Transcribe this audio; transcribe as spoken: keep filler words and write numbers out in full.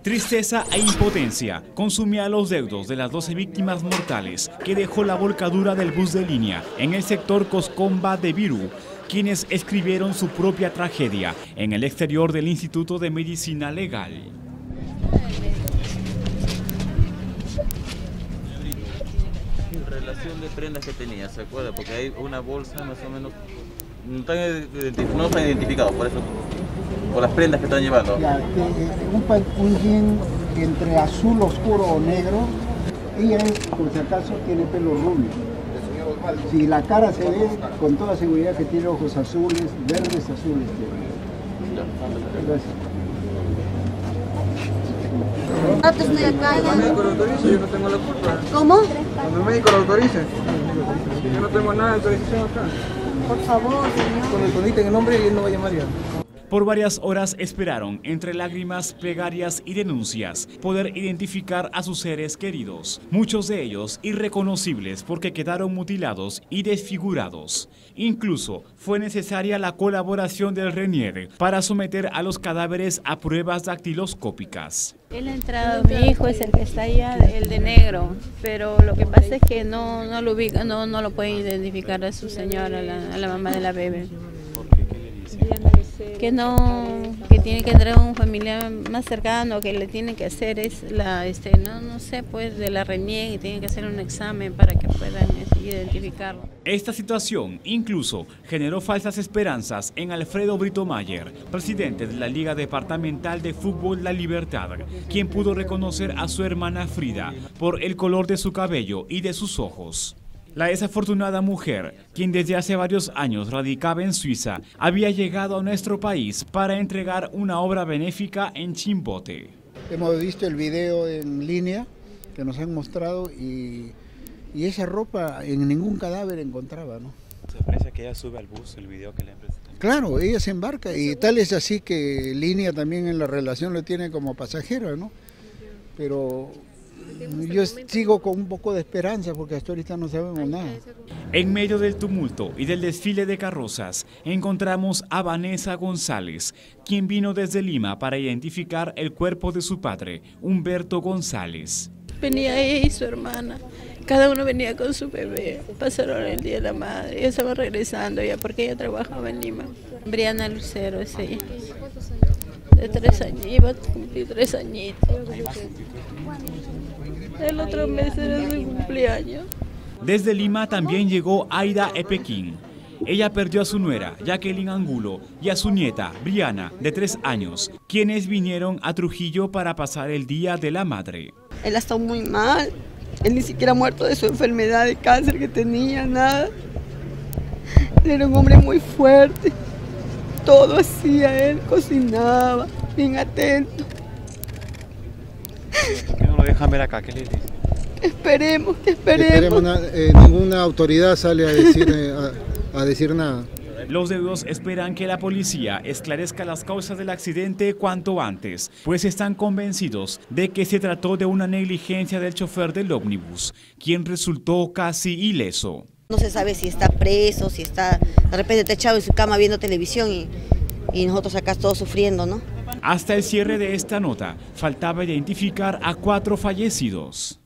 Tristeza e impotencia consumía los deudos de las doce víctimas mortales que dejó la volcadura del bus de línea en el sector Coscomba de Virú, quienes escribieron su propia tragedia en el exterior del Instituto de Medicina Legal. Relación de prendas que tenía, ¿se acuerda? Porque hay una bolsa más o menos, no están, identif no están identificados por eso, por las prendas que están llevando. Ya, que, un, un jean entre azul oscuro o negro, ella es, por si acaso, tiene pelo rubio. Si la cara se ve, con toda seguridad que tiene ojos azules, verdes azules. Gracias. Ah, pues estoy acá. Cuando el médico lo autorice, yo no tengo la culpa. ¿Cómo? Cuando el médico lo autorice, yo no tengo nada de autorización acá. Por favor, señor. Cuando le conecten el nombre, él no va a llamar ya. Por varias horas esperaron, entre lágrimas, plegarias y denuncias, poder identificar a sus seres queridos, muchos de ellos irreconocibles porque quedaron mutilados y desfigurados. Incluso fue necesaria la colaboración del RENIER para someter a los cadáveres a pruebas dactiloscópicas. Él ha entrado, mi hijo es el que está allá, el de negro, pero lo que pasa es que no, no lo ubica, no, no lo pueden identificar a su señora, a la, a la mamá de la bebé. Que no, que tiene que entrar un familiar más cercano, que le tiene que hacer es la, este, no, no sé, pues de la RENIER, y tiene que hacer un examen para que puedan identificarlo. Esta situación incluso generó falsas esperanzas en Alfredo Brito Mayer, presidente de la Liga Departamental de Fútbol La Libertad, quien pudo reconocer a su hermana Frida por el color de su cabello y de sus ojos. La desafortunada mujer, quien desde hace varios años radicaba en Suiza, había llegado a nuestro país para entregar una obra benéfica en Chimbote. Hemos visto el video en línea que nos han mostrado y, y esa ropa en ningún cadáver encontraba, ¿no? Se aprecia que ella sube al bus, el video que le han presentado. Claro, ella se embarca y tal es así que Línea también en la relación lo tiene como pasajera, ¿no? Pero yo sigo con un poco de esperanza porque hasta ahorita no sabemos nada. En medio del tumulto y del desfile de carrozas, encontramos a Vanessa González, quien vino desde Lima para identificar el cuerpo de su padre, Humberto González. Venía ella y su hermana, cada uno venía con su bebé, pasaron el día de la madre, ella estaba regresando ya porque ella trabajaba en Lima. Briana Lucero es ella, de tres años, iba a cumplir tres añitos. El otro mes era su cumpleaños. Desde Lima también llegó Aida Epequín. Ella perdió a su nuera, Jacqueline Angulo, y a su nieta, Briana, de tres años, quienes vinieron a Trujillo para pasar el Día de la Madre. Él ha estado muy mal. Él ni siquiera ha muerto de su enfermedad de cáncer que tenía, nada. Él era un hombre muy fuerte. Todo hacía él, cocinaba, bien atento. ¿Por qué no lo dejan ver acá? ¿Qué le dice? Esperemos, que esperemos. Esperemos eh, ninguna autoridad sale a decir, eh, a, a decir nada. Los deudos esperan que la policía esclarezca las causas del accidente cuanto antes, pues están convencidos de que se trató de una negligencia del chofer del ómnibus, quien resultó casi ileso. No se sabe si está preso, si está de repente echado en su cama viendo televisión y, y nosotros acá todos sufriendo, ¿no? Hasta el cierre de esta nota, faltaba identificar a cuatro fallecidos.